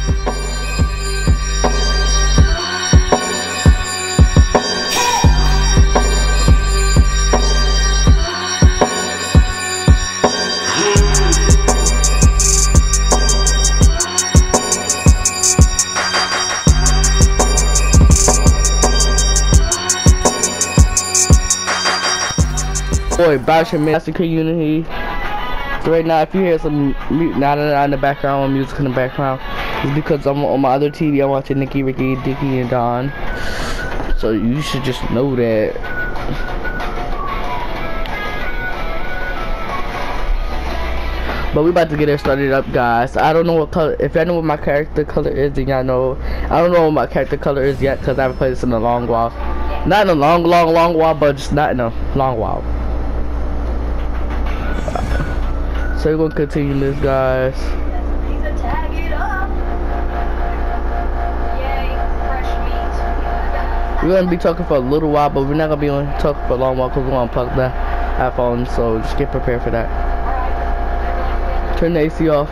Boy, Bowser Massacre Unity. So right now, if you hear some in the background, music in the background, it's because I'm on my other TV. I'm watching Nikki, Ricky, Dickie, and Don. So you should just know that. But we about to get it started up, guys. I don't know what color. If y'all know what my character color is, then y'all know. I don't know what my character color is yet, because I haven't played this in a long while. Not in a long while, but just not in a long while. So we're gonna continue this, guys. We're gonna be talking for a little while, but we're not gonna be on talking for a long while because we're gonna plug the iPhone. So just get prepared for that. Turn the AC off.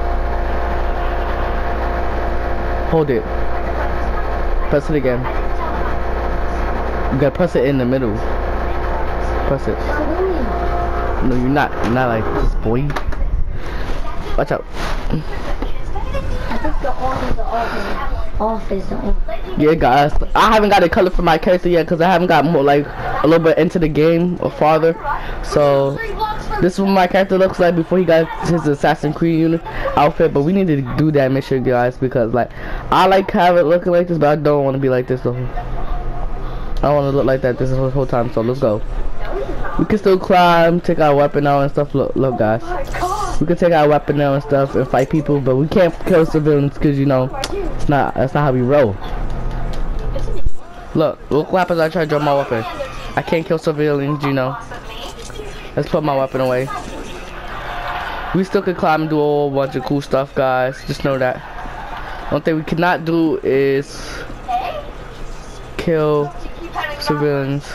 Hold it. Press it again. You gotta press it in the middle. Press it. No, you're not. You're not like this, boy. Watch out. I think the off is the on. Yeah, guys. I haven't got a color for my character yet because I haven't got more like a little bit into the game or farther. So this is what my character looks like before he got his Assassin's Creed unit outfit. But we need to do that mission, guys, because like I like have it looking like this, but I don't want to be like this though. I don't want to look like that this whole time. So let's go. We can still climb, take our weapon out and stuff. Look, guys. We can take our weapon out and stuff and fight people, but we can't kill civilians because you know that's not how we roll. Look what happens. I try to drop my weapon. I can't kill civilians, you know. Let's put my weapon away. We still can climb and do a whole bunch of cool stuff, guys. Just know that. One thing we cannot do is kill civilians.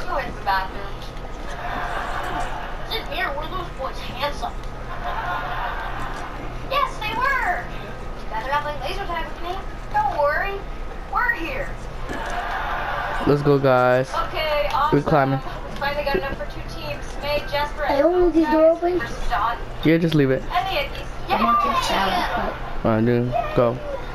Yes, they were. Guys are not playing laser tag with me. Don't worry, we're here. Let's go, guys. Okay, awesome. We're climbing. We finally got enough for 2 teams. May, Jasper, I open the door open. Yeah, just leave it. And the Yankees. I'm not gonna shower. Alright, dude, go.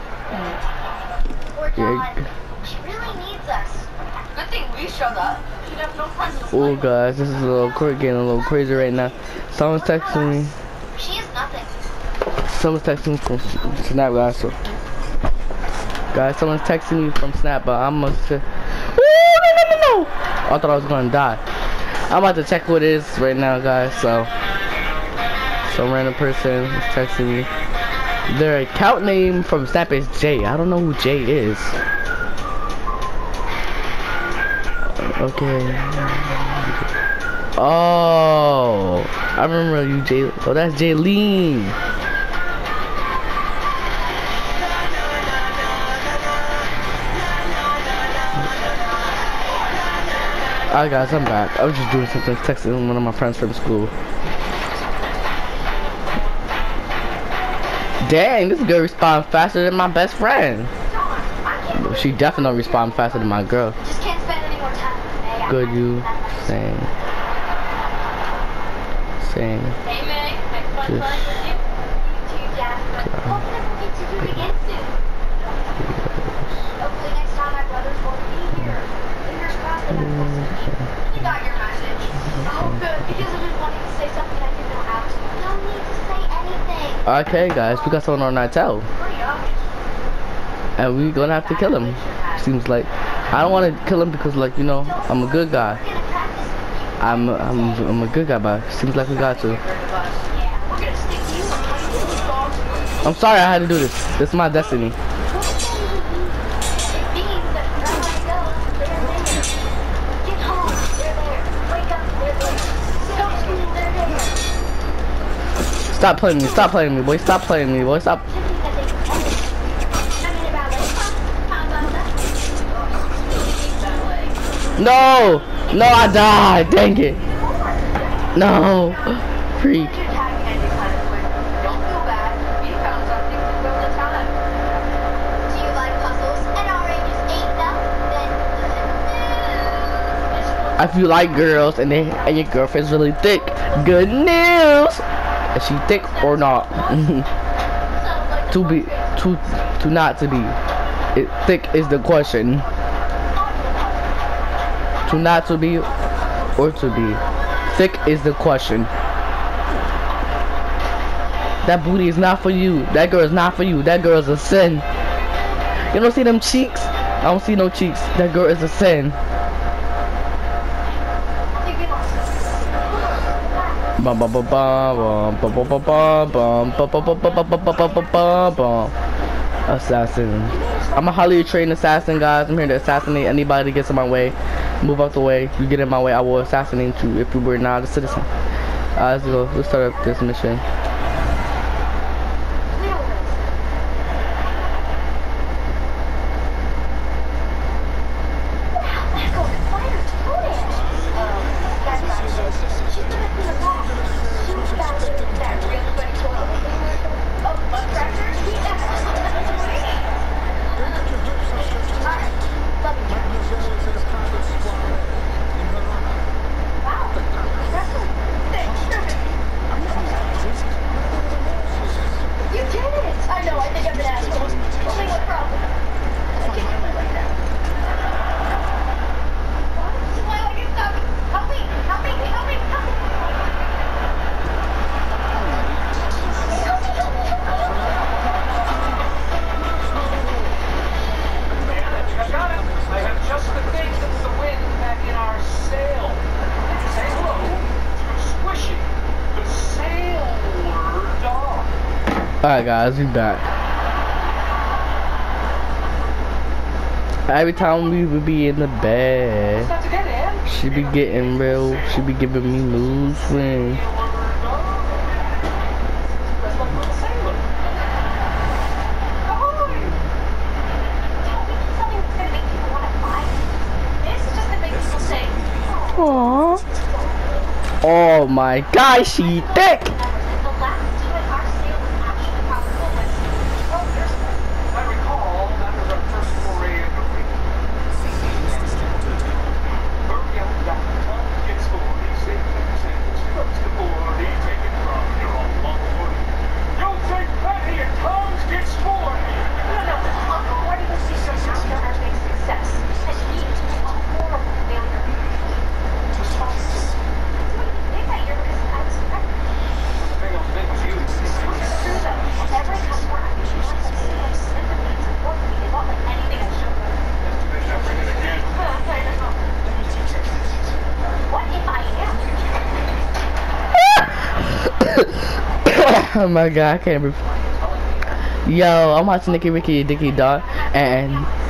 Poor Dawn. She really needs us. Good thing we showed up. She'd have no friends to Oh, guys, this is getting a little crazy right now. Someone's texting me. She is nothing. Someone's texting me from Snap, guys. So, guys, someone's texting me from Snap, but I'm gonna say, no! I thought I was gonna die. I'm about to check what it is right now, guys. So, some random person is texting me. Their account name from Snap is Jay. I don't know who Jay is. Okay. Oh, I remember you, Jay. Oh, that's Jaylene. Alright, guys, I'm back. I was just doing something, texting one of my friends from school. Dang, this girl responds faster than my best friend. She definitely don't respond faster than my girl. Just can't spend any more time with May. Good, you. Same. Same. Hey, May. Nice fun playing with you. You too, Jasper. Hopefully we'll get to do it again soon. Hopefully next time my brothers will be here. Fingers crossed that I'm close to you. You got your message. Oh, good. Because I've been wanting to say something I didn't know how to. No need to say anything. Okay, guys, we got someone on our tail. Pretty obvious. And we gonna have to kill him. Seems like I don't want to kill him because, like, you know, I'm a good guy. I'm a good guy, but seems like we got to. I'm sorry I had to do this. This is my destiny. Stop playing me. Stop playing me, boy. Stop playing me, boy. Stop. No! No, I died! Dang it! No! Freak. if you like girls and your girlfriend's really thick, good news. Is she thick or not? to not to be. Thick is the question. To not to be or to be. Thick is the question. That booty is not for you. That girl is not for you. That girl is a sin. You don't see them cheeks? I don't see no cheeks. That girl is a sin. Assassin. I'm a highly trained assassin, guys. I'm here to assassinate anybody that gets in my way. Move out the way. You get in my way, I will assassinate you if you were not a citizen. Let's go. Let's start up this mission. Alright guys, we back. Every time we would be in the bed, she be getting real, she be giving me mood swings. Aww. Oh my god, she thick! Oh my god, I can't breathe. Yo, I'm watching Nicky Ricky Dicky Don and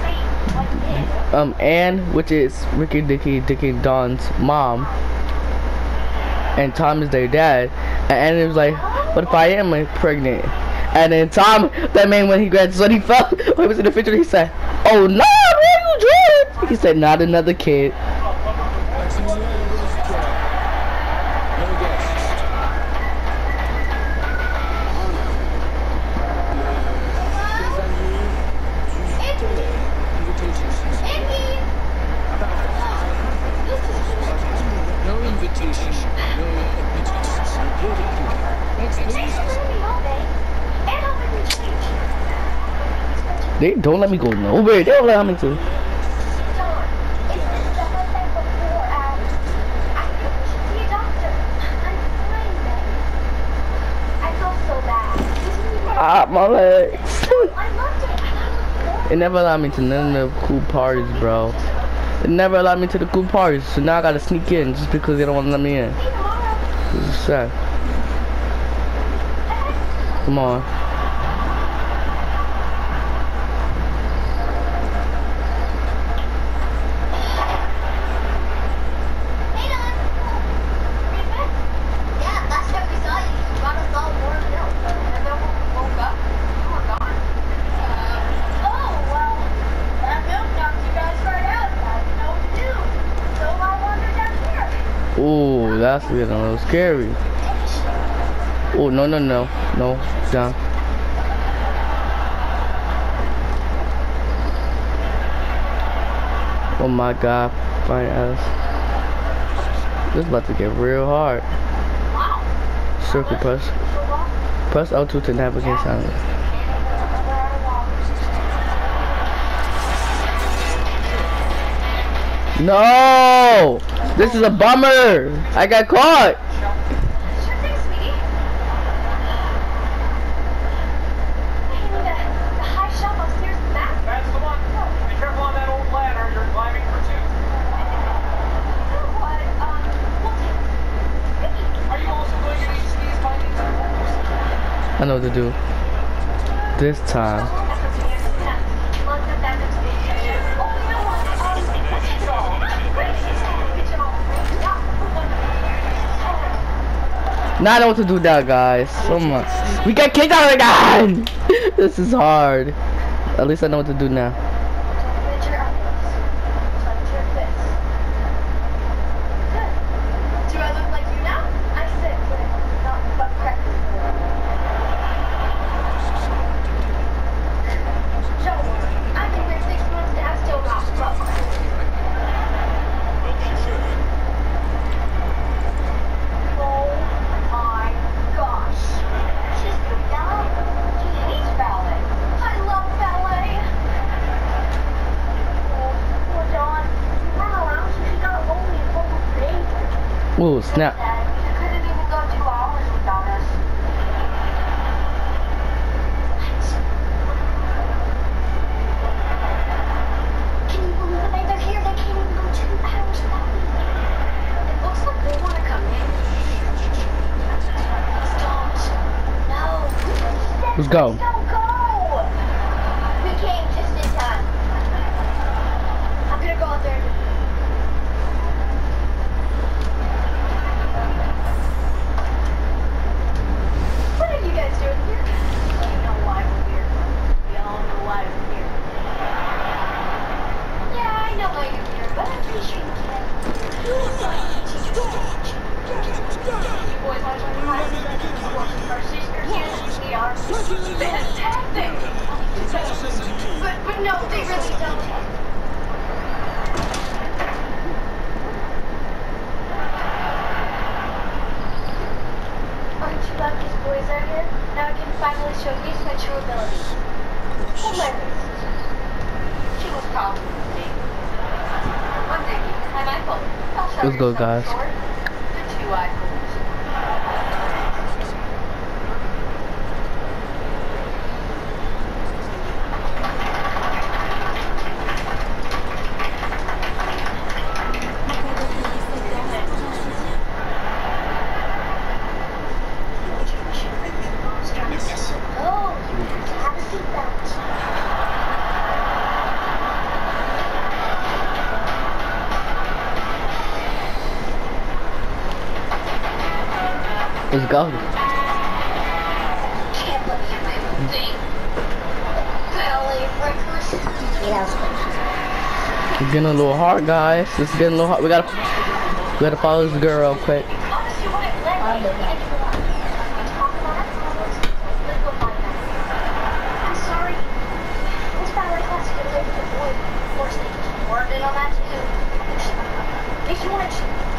Ann, which is Ricky Dicky Don's mom, and Tom is their dad. And Ann was like, what if I am pregnant? And then Tom, that man, when he graduated, when he fell, when he was in the picture, he said, oh no, what are you doing? He said, not another kid. They don't let me go nowhere. They don't allow me to. Ah, my legs. It never allowed me to none of the cool parties, bro. It never allowed me to the cool parties, so now I gotta sneak in just because they don't want to let me in. This is sad. Come on. Ooh, that's getting a little scary. Oh, no, down. Oh my god, fine ass. This is about to get real hard. Wow. Circle press. Press L2 to navigate silently. No! This is a bummer! I got caught! Sure thing, sweetie. Hey, the high shelf upstairs in the back. That's the one. Be careful on that old ladder. You're climbing for two. You know what? We'll take it. Are you also going to need these findings? I know what to do. This time. Now I know what to do now, guys. So much. We got kicked out again! This is hard. At least I know what to do now. Do I look like you now? I said, not but practice. Don't worry. I've been here 6 months and I've still not butt crack. Oh my gosh. She's good ballet. She hates ballet. I love ballet. Oh, poor Dawn. You run around so she's not only a total baby. Ooh, snap. You couldn't even go 2 hours without us. Can you believe that they're here? They can't even go 2 hours without me. It looks like they want to come in. Don't. No. Let's go. Don't go. We came just in time. I'm gonna go out there. What are you guys doing here? You know why we're here. We all know why we're here. Yeah, I know why you're here, but I'm pretty sure you can. You boys want to join class? Our sisters here, we are fantastic. But no, they really don't. Aren't you glad these boys are here? Now I can finally showcase my true abilities. Hold my wrist. She was probably me. One day, I'm iPhone. I'll show Let's go, you guys. something short. The 2 iPhones. Oh, you have a seatbelt. Let's go. Can't let me in my own thing. Ballet breakfast. It's getting a little hard, guys. It's getting a little hard. We gotta follow this girl real quick. Honestly, what I led me, and you want to talk about it? Let's go find that. I'm sorry. This ballet class is away from the boy. Of course, they just warmed in on that too. If you want to...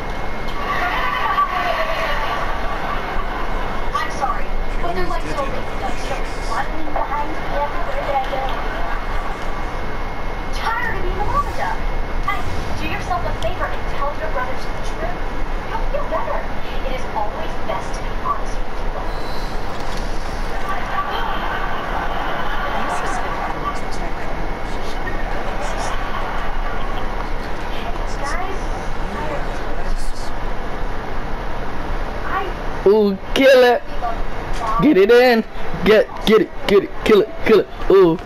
I'm sorry, but they're like so running behind me everywhere that I go. Tired of being a mama duck. Hey, do yourself a favor and tell your brothers the truth. You'll feel better. It is always best to be honest with people. Guys, Ooh, kill it. Get it in. Get it. Kill it. Ooh.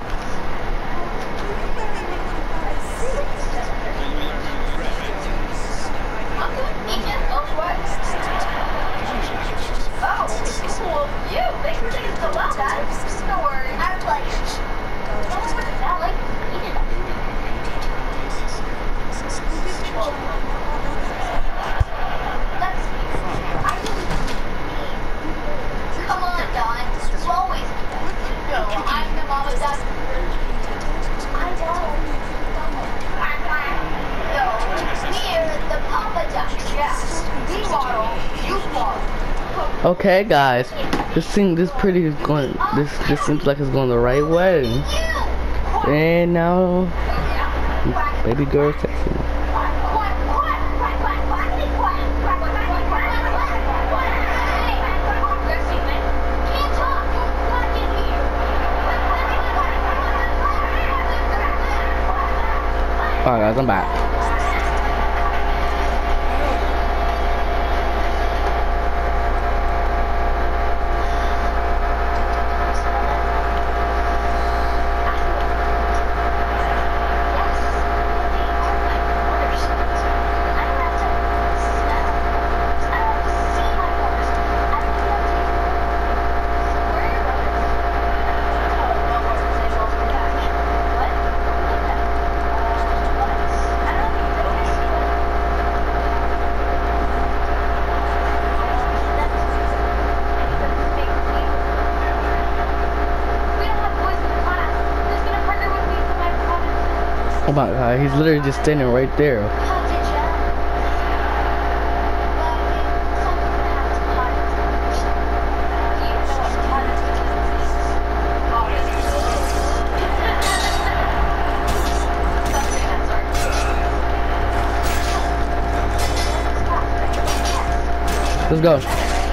Come on, Dawn. You always no, I'm the mama duck. I know. No, we're the papa ducks, yeah. Okay, guys, this seems like it's going the right way. And now, baby girl texting me. Alright guys, I'm back. Oh my god, he's literally just standing right there. Let's go.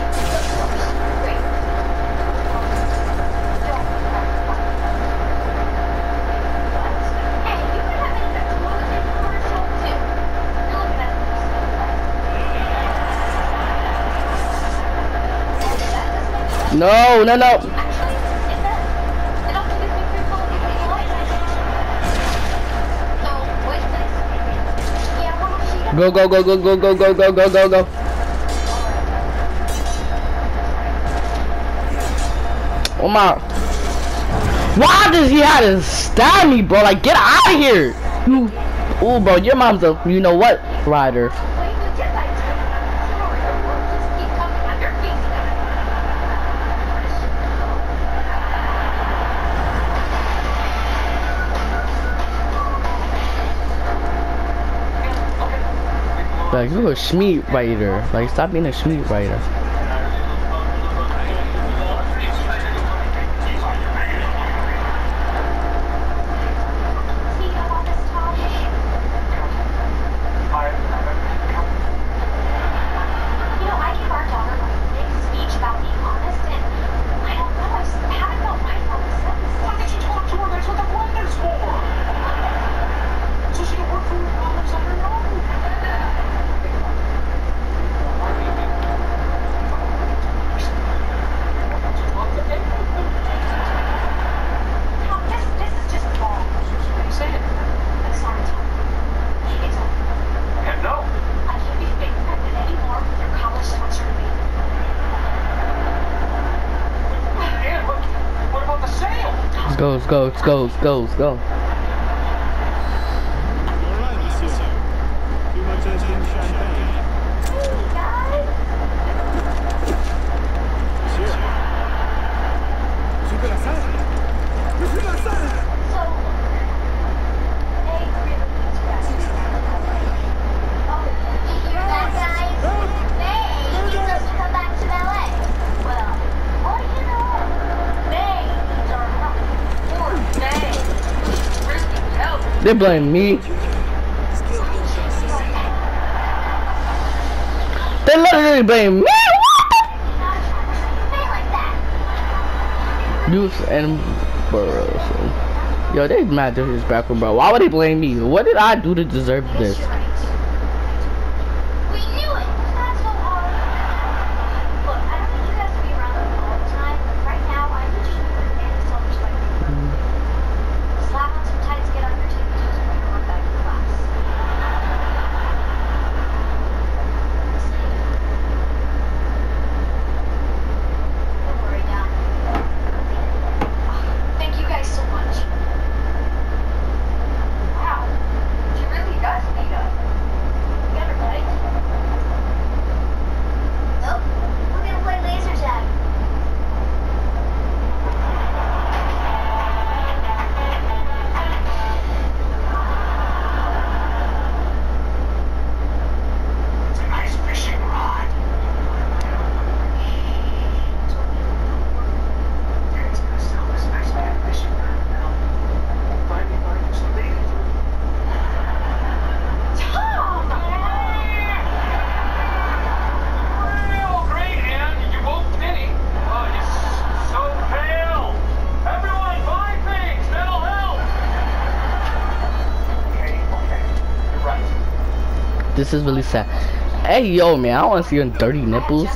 No, no, no. Go, go, go, go, go, go, go, go, go, go, go. Oh my. Why does he have to stab me, bro? Like, get out of here. You, ooh, bro, your mom's a, you know what, rider. Like, you a Schmeat writer. Like, stop being a Schmeat writer. Let's go, let's go, let's go, let's go. Alright, monsieur. Too much champagne. Monsieur. Monsieur de la salle. Monsieur de la salle. They blame me. They literally blame me. Youth and Burrows. Yo, they mad disrespectful, bro. Why would they blame me? What did I do to deserve this? Wow, she really does need us. This is really sad. Hey, yo, man, I want to see your dirty nipples.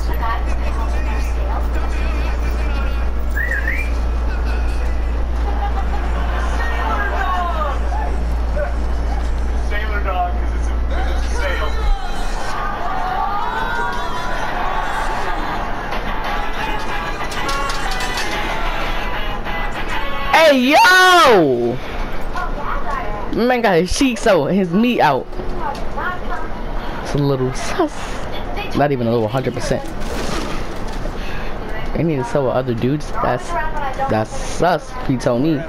Sailor dog, because it's a sail. Hey, yo! Man got his cheeks out and his meat out. It's a little sus. Not even a little, 100%. They need to sell with other dudes. That's sus, he told me.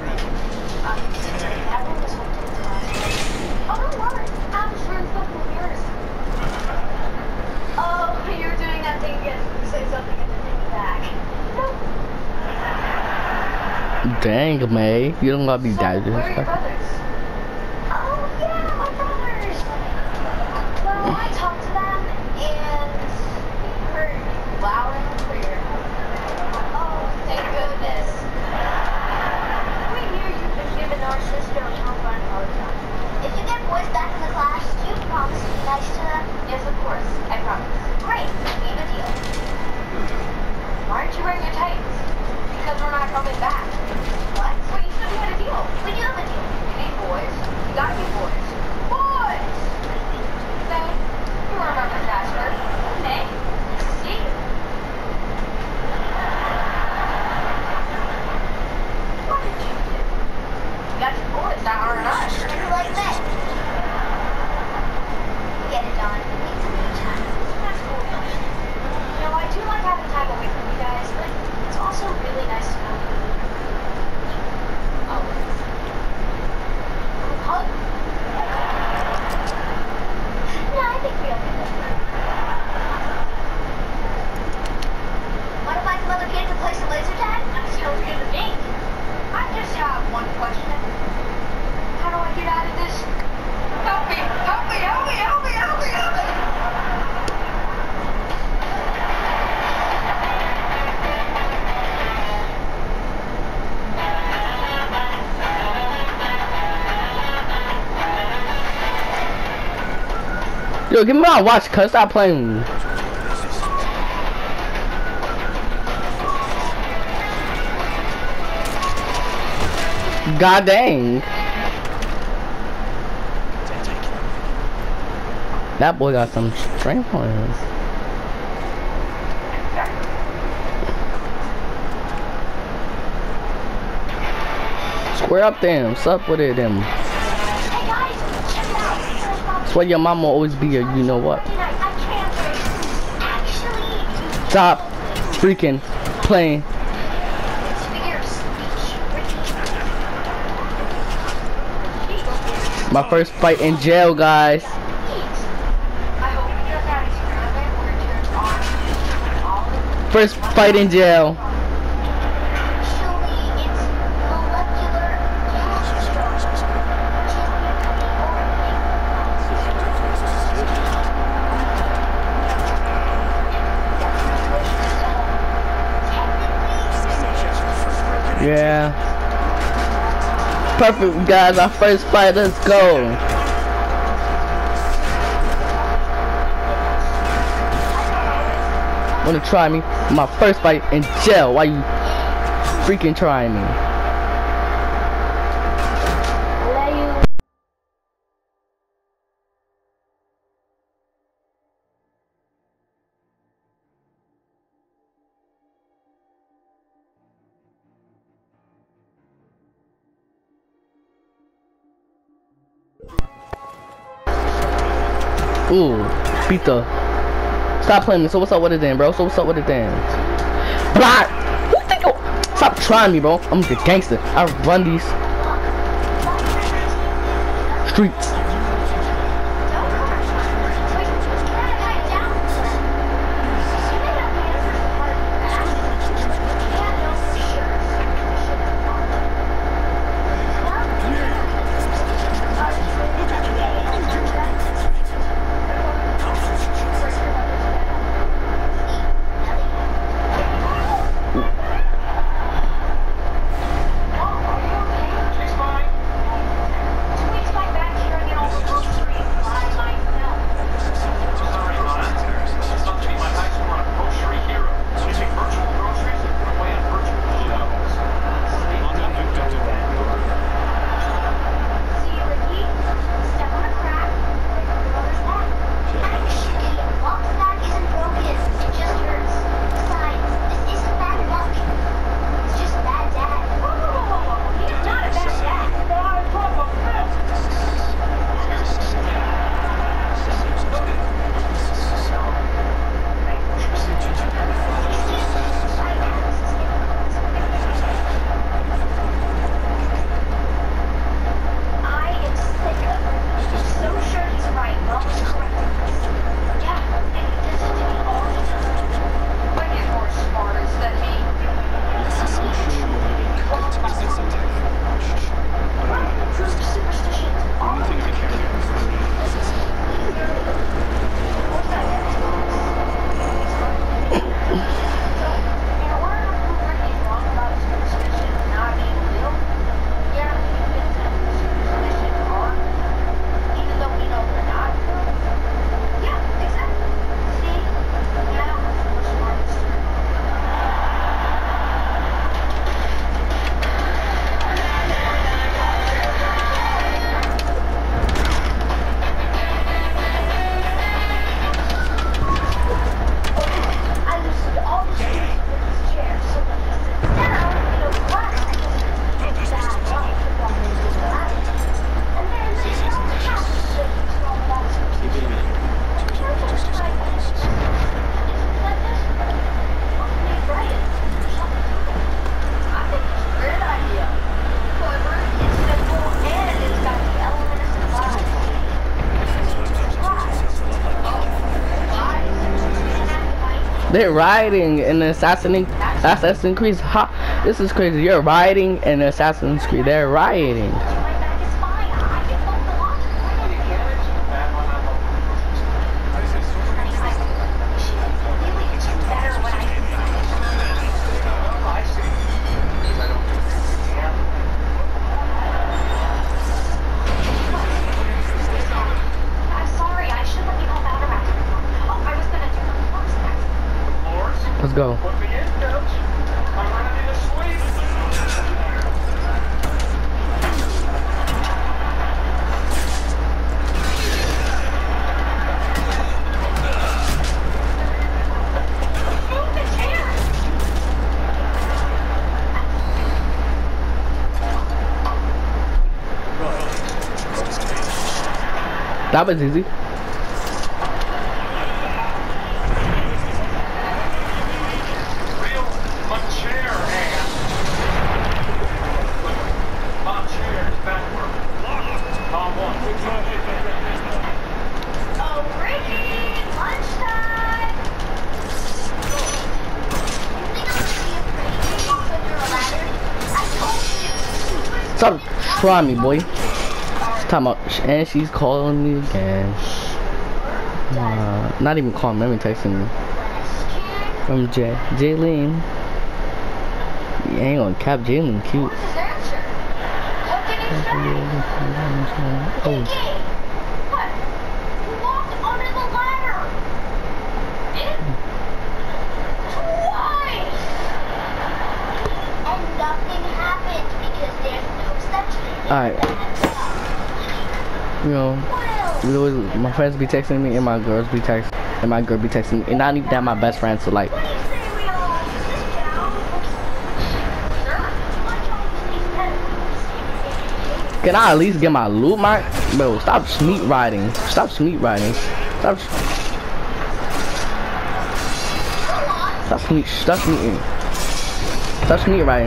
Dang, May, you don't gotta be that. Oh yeah, my brothers. Well, I talked to them and we heard loud and clear. Oh, thank goodness. We hear you've been giving our sister a tough run all the time. If you get boys back in the class, do you promise to be nice to them? Yes, of course. I promise. Great. We have a deal. Why aren't you wearing your tights? Because we're not coming back. What? Well, you said we had a deal. We do have a deal. You need boys. You gotta be boys. Boys! May, you remember Jasper. May, nice to see you. What did you do? You got your boys that aren't us. You like May. Get it done. We need some me time. That's cool. You know, I do like having time away from you guys, but it's also really nice to know you. Hug? No, I think we okay. Want to find some other kids to play some laser tag? That sounds good to me. I just have one question. How do I get out of this? Help me! Help me! Help me! Help me! Help me! Help me! Yo, give me my watch, cuz. Stop playing. God dang. That boy got some strength on his. Square up them. What's up with it, them? Hey guys, check it out. That's why your mama always be a you know what. I can't actually Stop freaking playing. figure of speech. My first fight in jail, guys. I hope you got that experiment where it turns on all of First fight in jail. Actually, it's molecular Yeah. Perfect, guys. Our first fight. Let's go. Wanna try me? My first fight in jail. Why you freaking trying me? Ooh, beat the. Stop playing me. So what's up with it then, bro? So what's up with it then? Block. Who think you? Stop trying me, bro. I'm the gangster. I run these streets. They're riding in Assassin's Creed. Ha, this is crazy. You're riding in Assassin's Creed. They're rioting. My back is fine. I can hold the lock. Really, it's better when I I'm sorry, I should let you help out around. Oh, I was gonna do the first next. Let's go. Put me in, coach. I'm ready to sleep. Move the chair. That was easy. Real chair hand. Chair is backward. Tom 1. Oh, Ricky, lunchtime. You think I'm gonna be afraid to walk under a ladder? I told you. Stop trying me, boy. Time out. And she's calling me again. Not even calling me. Let me texting me. From Jaylene. You ain't gonna cap Jaylene cute. What's his answer? What did he say? Oh. Ricky, what? You walked under the ladder. Twice. And nothing happened because there's no such Alright. You know, my friends be texting me and my girls be texting, and my girl be texting me, and not even that my best friend. So like, What do you say we all sit down? Sure. can I at least get my loot, Mark? Bro, stop sneak riding. Stop sneak riding. Stop sneaking. Stop sneak riding.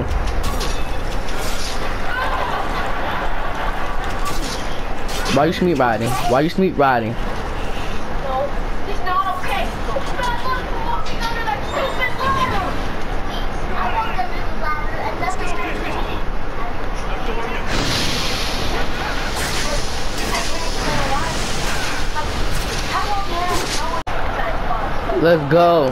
Why you sneak riding? Why you sneak riding? No, it's not okay. It's bad luck for walking under that stupid ladder. I walked under the ladder and nothing happened. Let's go.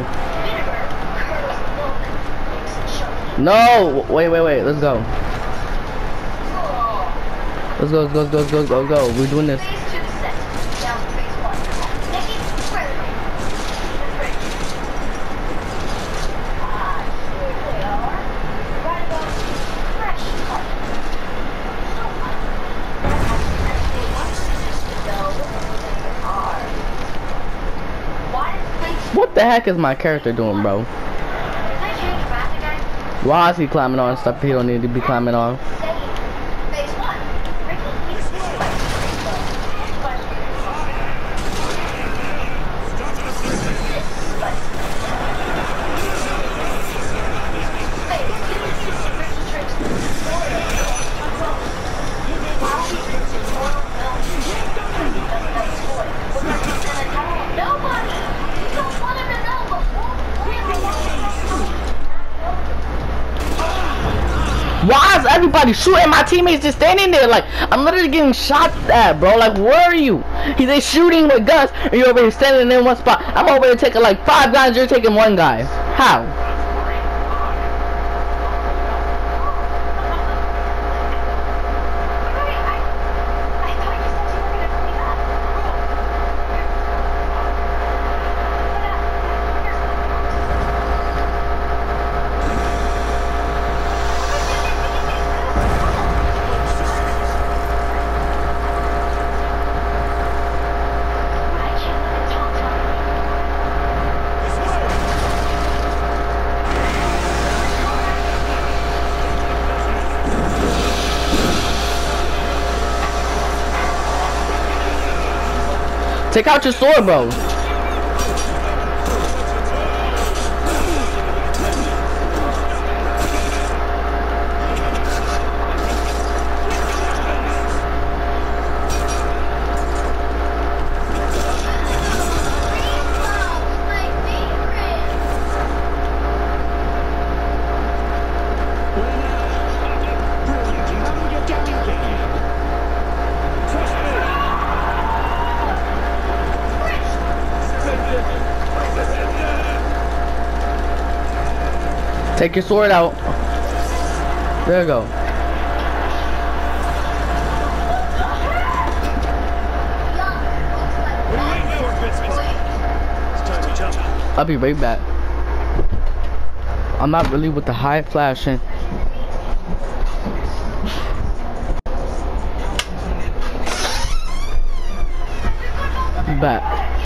No, wait. Let's go. Let's go. We're doing this. Phase 2 set. Down to phase 1. Nikki, where are they? Here they are. Right above fresh part. What the heck is my character doing, bro? Did I change graphic guys? Why is he climbing on stuff he don't need to be climbing on? Phase 1. Ricky, he's Why is everybody shooting? My teammates just standing there like I'm literally getting shot at, bro. Like, where are you? They're shooting with guns and you're over here standing in one spot. I'm over here taking like 5 guys, you're taking 1 guy. How? Take out your sword, bro. Take your sword out. There you go. What are you waiting for, Christmas? It's time to jump. I'll be right back. I'm not really with the high flashing. Back.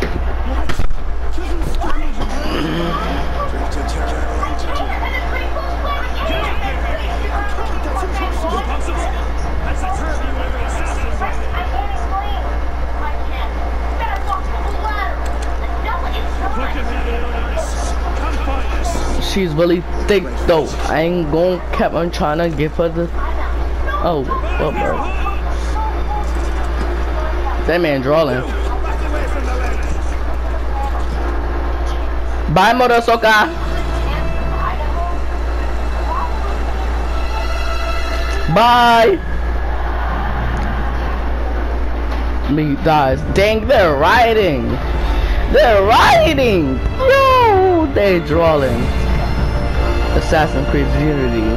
That's the term you ever assassins. I can't explain. I can't. Better walk the whole ladder. No, it's not. Look at me, Leonidas. Come find us. She's really thick though. I ain't gonna keep on trying to give her the. Oh, well, bro. That man drawing. Back away from the ladder. Bye, Morosoka. Bye. Me dies. Dang, they're riding. They're riding. No, they're drawing. Assassin's Creed Unity.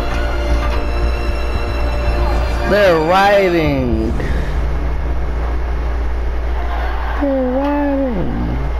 They're riding. They're riding.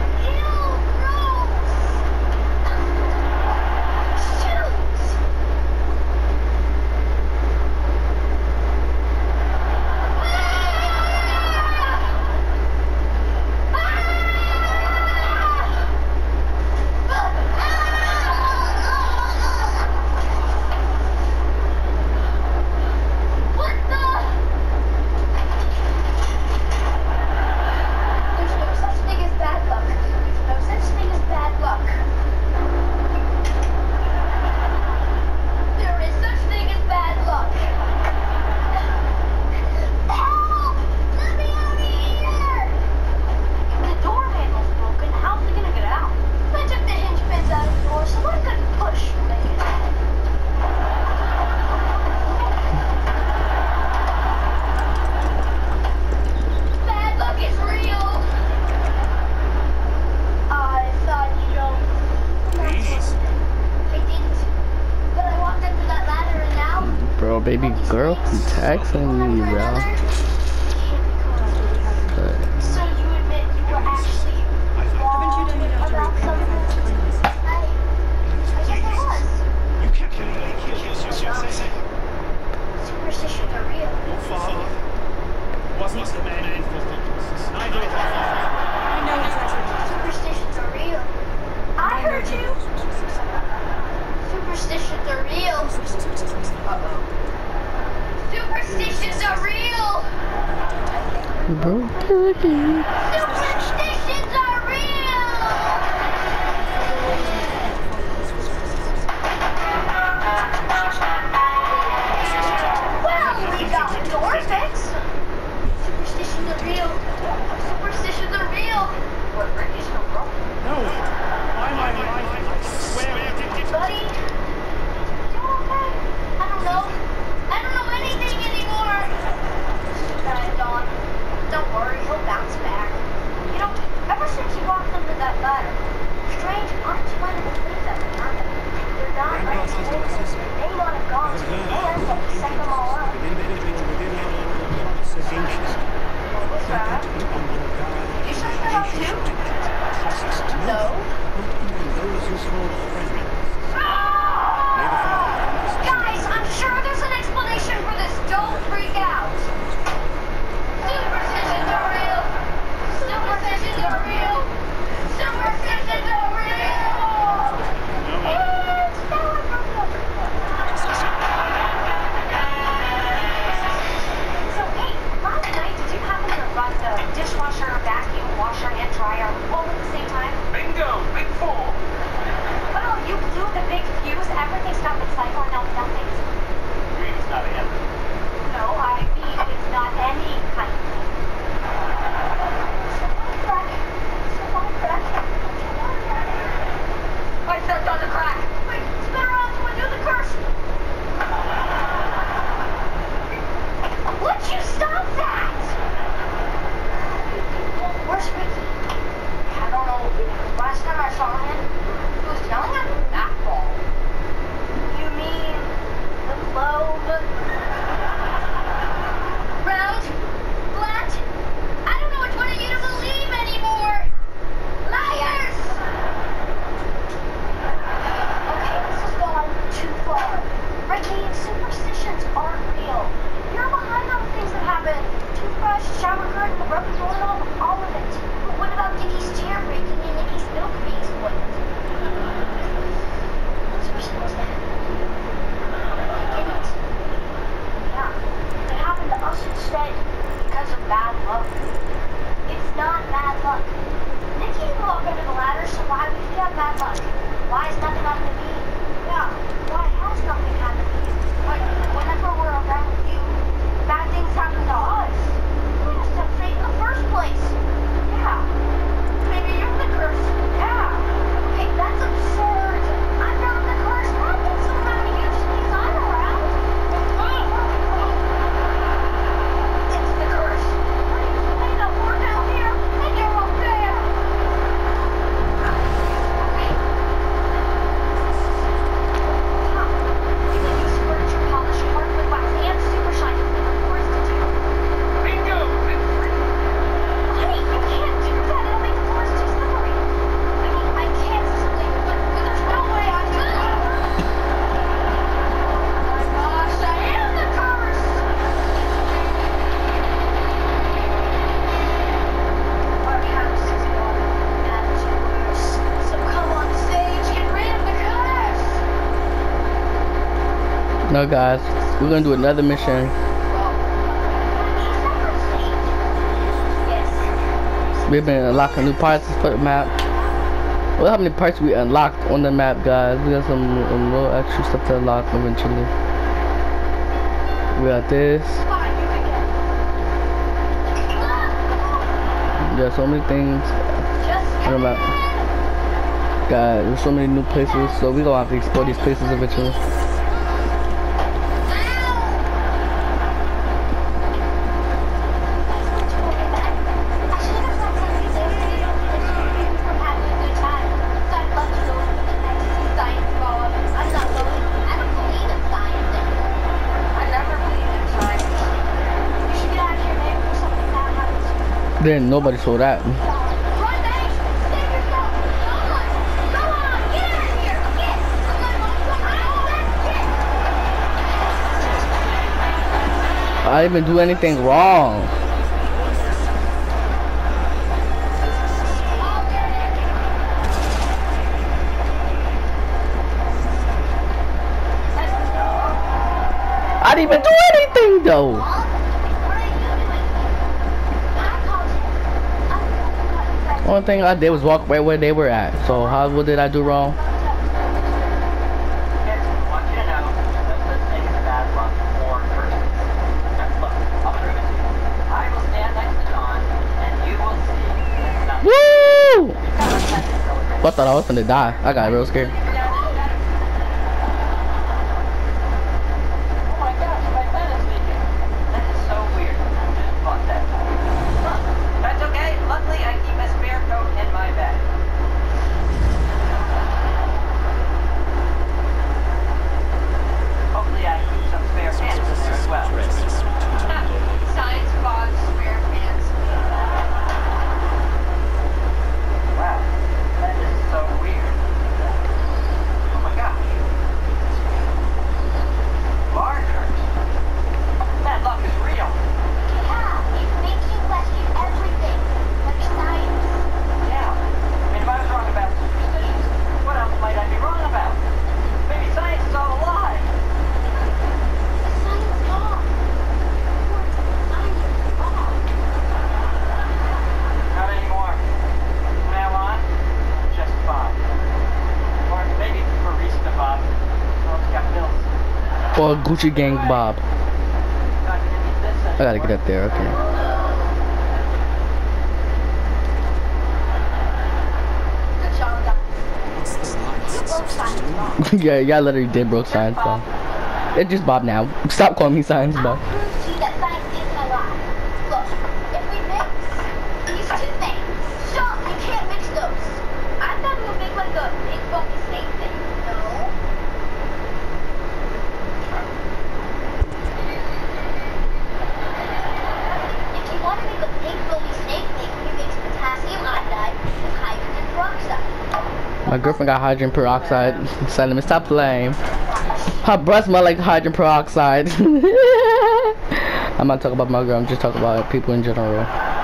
Baby girl keep texting me, bro. So you admit you were actually wrong about something? I guess I was. You can't kill me. Superstitions are real. Your father wasn't the man in neither of our fathers. Superstitions are real. I heard you. Superstitions are real. Superstitions are real. Bro, Superstitions are real. Well, we got the door fixed. Superstitions are real. Superstitions are real. What Ricky's no wrong. No, by my life, I swear I did it. Buddy, you okay? I don't know. I don't know anything anymore. Dawn, don't worry, he'll bounce back. You know, ever since you walked under that ladder, strange, unexplainable things have been happening. They're not unexplainable. They want to go. That's what set them all up. What was that? You set that up too? No. Guys, I'm sure there's an explanation for this. Don't freak out. Superstitions are real. Superstitions are real. Superstitions are real. It's so, hey, last night, did you happen to run the dishwasher, vacuum, washer, and dryer all at the same time? Bingo! Big four! Well, you said because of bad luck. It's not bad luck. Nick can't walk under the ladder, so why would you have bad luck? Why has nothing happened to me? Yeah, why has nothing happened to you? But whenever we're around you, bad things happen to us. We just have fate in the first place. Yeah. Maybe you're the curse. Yeah. Okay, that's absurd. I'm not the curse. Bad things don't happen to you just because I'm around. It's the curse. I know we're down here, and you're up there. You can use furniture polish, hardwood wax, and super shine. Of course, did you? Bingo! Honey, you can't do that. It'll make the forest too slippery. I mean, I can't simply, but there's no way I can. Oh my gosh, I am the curse! Our house is gone, and it's worse. So come on stage, get rid of the curse! No, guys, we're gonna do another mission. Yes. We've been unlocking new parts for the map. Well, how many parts we unlocked on the map, guys? We got some little extra stuff to unlock eventually. We got this. Fine, you can get. There's so many things Just on the map. God, there's so many new places, so we gonna have to explore these places eventually. Then nobody saw that. I didn't even do anything wrong. I didn't even do anything though. Only thing I did was walk right where they were at. So what did I do wrong? Kids, I want you to know that this thing is bad luck or curses. That's luck. I'll prove it to you. I will stand next to John, and you will see that Woo! nothing. I thought I was gonna die. I got real scared. Oh my gosh, my pen is leaking. That is so weird. Fuck that. That's okay. Luckily, I keep a spare coat in my bag. Hopefully, I keep some spare pants in there as well. Science Bob spare pants. Wow, that is so weird. Oh my gosh. Larger. That luck is real. Yeah, it makes you question everything, like science. Yeah. I mean, if I was wrong about superstitions, what else might I be wrong about? Maybe science is all a lie. The science wrong. Science wrong. Not anymore. From now on, just Bob. Or maybe Barista Bob. Well, it's got bills. Or Gucci Gang Bob. Not gonna need this I gotta anymore. get up there, okay. Good job, guys. You broke science wrong. Yeah, y'all literally did broke science Bob. It's just Bob now. Stop calling me science Bob. I'll prove to you that science isn't a lie. Look, if we mix these two things, sure, you can't mix those. I thought we would make like a big bumpy snake thing. No. If you want to make a big bumpy snake thing, you mix potassium iodide with hydrogen peroxide. My girlfriend got hydrogen peroxide. So let me stop playing. Her breath smell like hydrogen peroxide. I'm not talking about my girl, I'm just talking about people in general.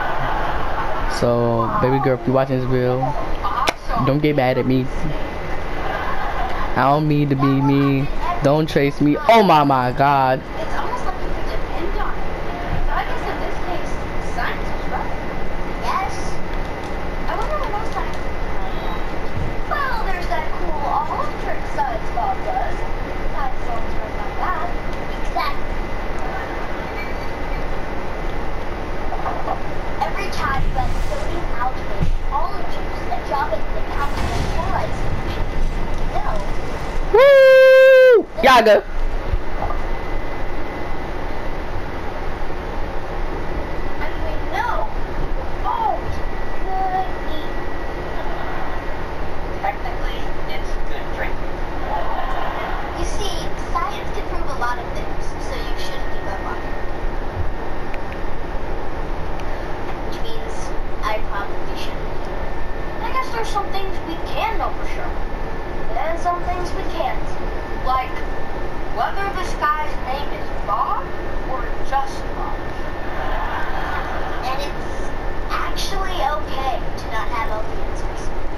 So, baby girl, if you're watching this video, don't get mad at me. I don't mean to be mean. Don't chase me. Oh my god. It's almost like you could depend on it. So I guess olive juice and drop it in the calcium chloride. No. Woo! Yaga. I mean, no. Oh, good eat. Technically, it's good drinking. You see, science can prove a lot of things, so you shouldn't give up on it. Which means I probably shouldn't. I guess there's some things we can know for sure, and some things we can't. Like whether this guy's name is Bob or just Bob. And it's actually okay to not have all the answers.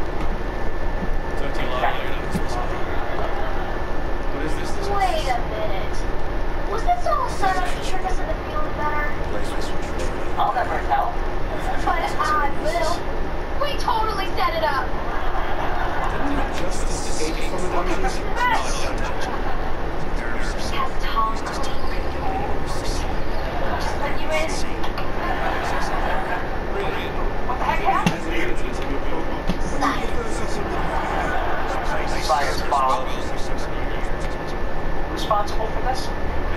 What is this? Wait a minute. Was this all set up to trick us into feeling better? I'll never tell. But I will. We totally set it up. Just escape from a dungeon? Have Tom just let you in. What the heck happened? Science. Science bomb. Responsible for this?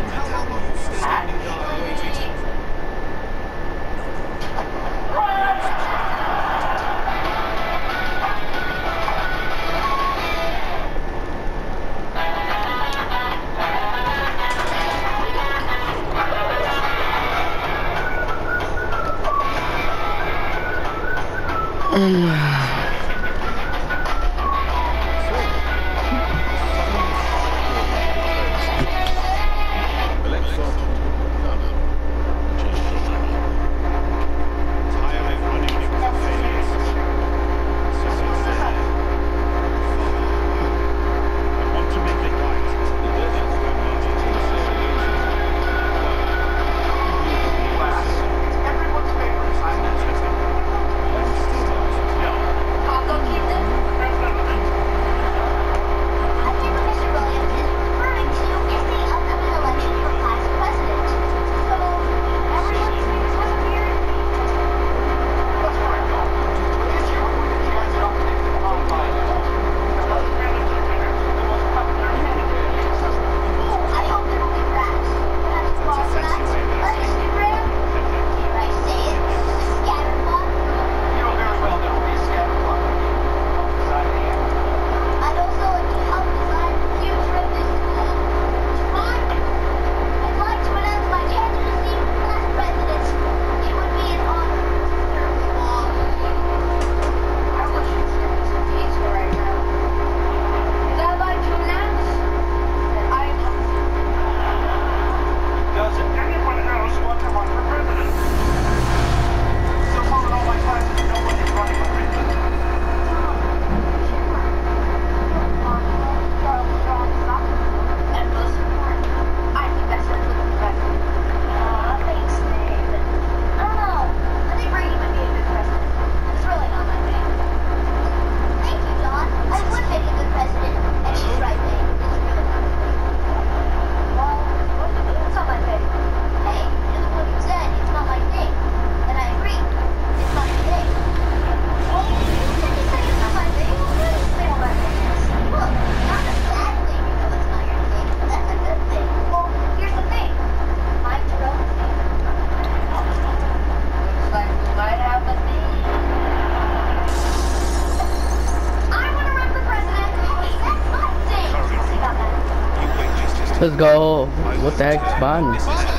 Let's go. What the heck's behind me?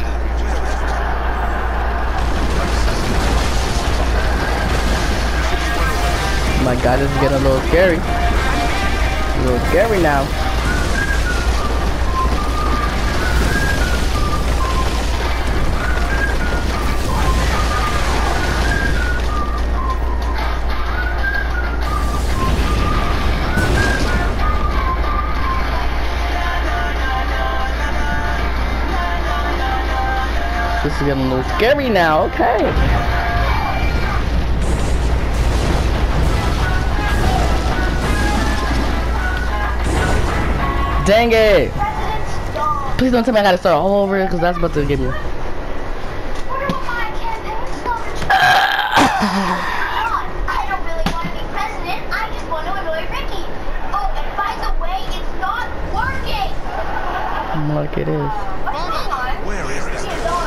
My God, this is getting a little scary. A little scary now. This is getting a little scary now, okay. Dang it! Please don't tell me I gotta start all over because that's about to give me. I don't really want like it is. Where is that?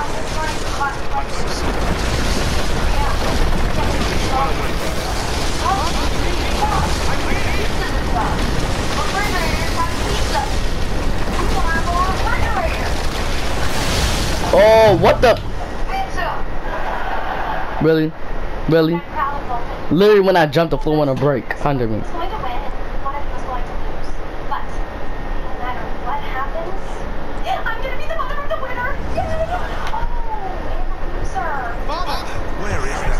Oh, what the? Really? Really? Literally when I jumped, the floor went to break under me. Going to win, one of you is going to lose. But no matter what happens, I'm going to be the mother of the winner. Yay! Oh, and the loser. Where is that?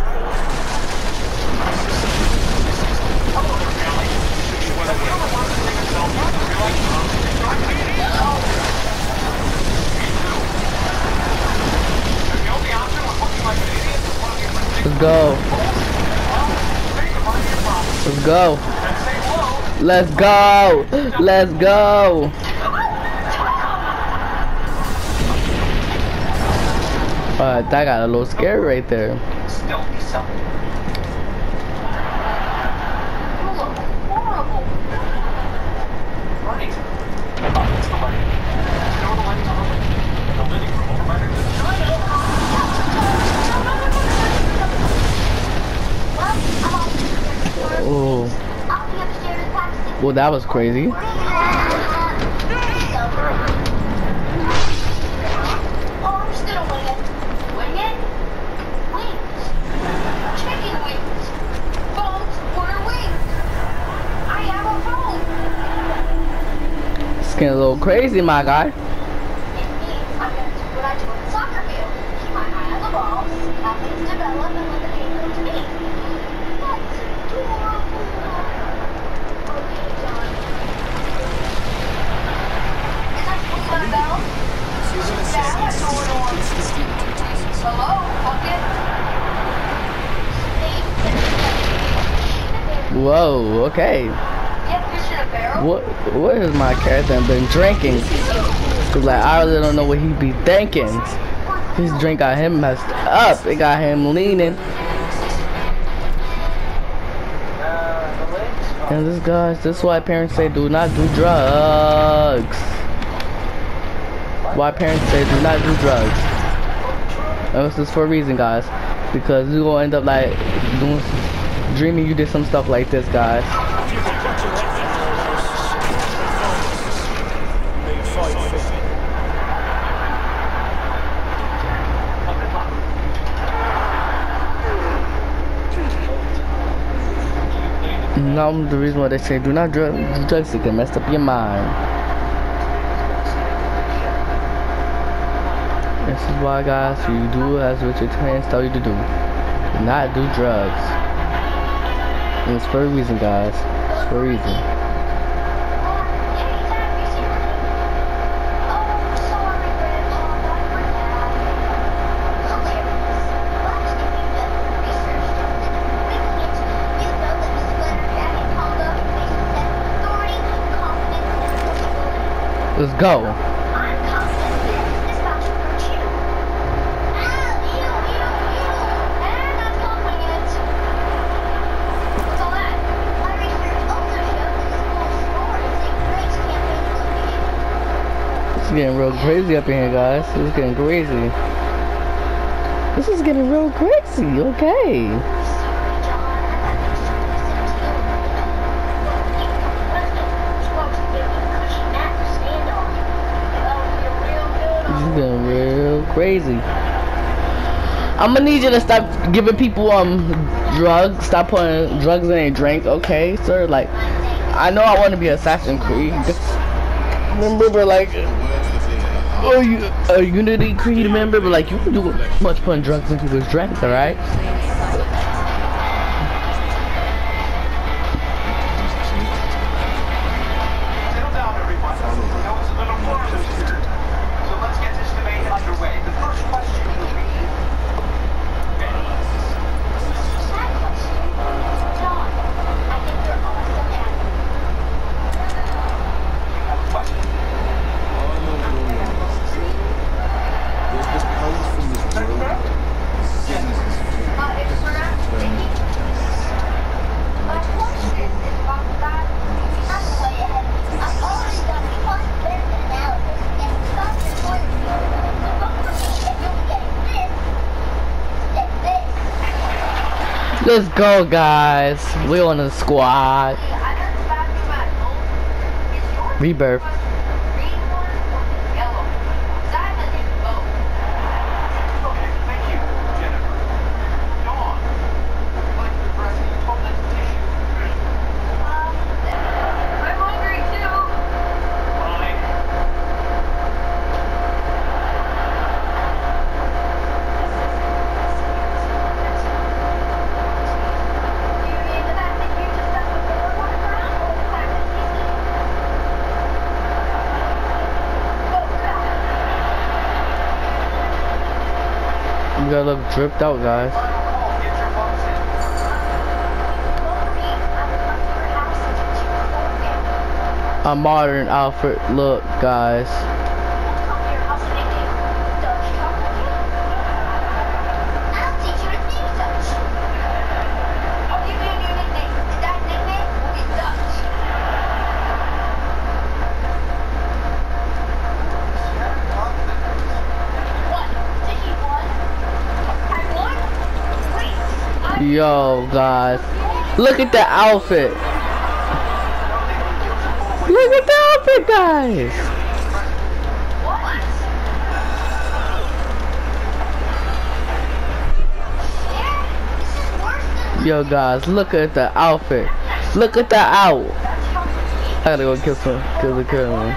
Let's go. Let's go. Let's go. Let's go. That got a little scary right there. Still be something. Horrible. Right. Oh, it's the lighting. Throw the lights on the living room over by the Oh. I'll be upstairs practicing. Well, that was crazy. Oh, I'm still winging. Winging? Wings. Chicken wings. Phones order wings. I have a phone. It's getting a little crazy, my guy. It means I'm going to do what I do on the soccer field. Keep my eye on the ball, have things develop, and let the game come to me. That's adorable. Okay, John. Is that swing my bell? Yeah, that's Hello, bucket. Whoa, okay. Yeah, fish in a barrel. What has my character been drinking? Cause like I really don't know what he be thinking. His drink got him messed up. It got him leaning. And this is why parents say do not do drugs. Why parents say do not do drugs. And this is for a reason, guys. Because you're gonna end up like dreaming you did some stuff like this, guys. Now the reason why they say do not do drugs, it can mess up your mind. This is why, guys, you do as what your parents tell you to do. Do not do drugs. And it's for a reason, guys. It's for a reason. Let's go. I'm confident this voucher for you. And that's following it. What's all that? My research also shows that school stores a grace campaign located. This is getting real crazy up in here, guys. This is getting crazy. This is getting real crazy. Okay. Getting real crazy. I'm gonna need you to stop giving people drugs. Stop putting drugs in their drink, okay, sir? Like, I know I want to be Assassin's Creed member, but like, oh, you a Unity Creed member, but like, you can do much putting drugs in people's drinks, all right? Let's go, guys. We on the squad. Rebirth. You gotta look dripped out, guys. A modern outfit look, guys. Yo, guys, look at the outfit. Look at the outfit, guys. Yo, guys, look at the outfit. Look at the out. I gotta go kill the kill one.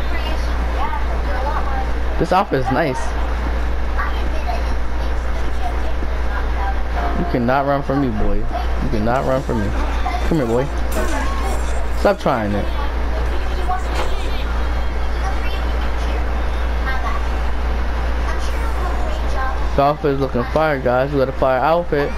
This outfit is nice. You cannot run from me, boy. You cannot run from me. Come here, boy. Stop trying it. The outfit is looking fire, guys. We got a fire outfit.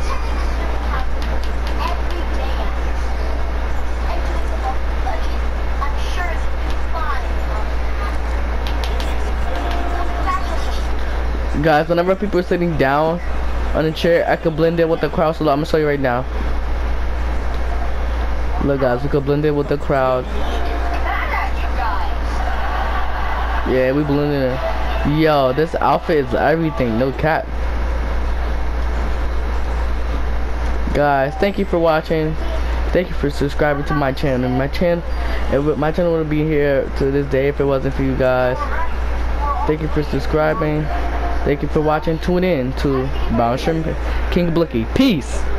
Guys, whenever people are sitting down on a chair, I can blend in with the crowd. So I'm gonna show you right now. Look, guys, we can blend in with the crowd. Yeah, we blend in. Yo, this outfit is everything, no cap. Guys, thank you for watching. Thank you for subscribing to my channel. My channel wouldn't be here to this day if it wasn't for you guys. Thank you for subscribing. Thank you for watching. Tune in to Bouncer King Blicky. Peace.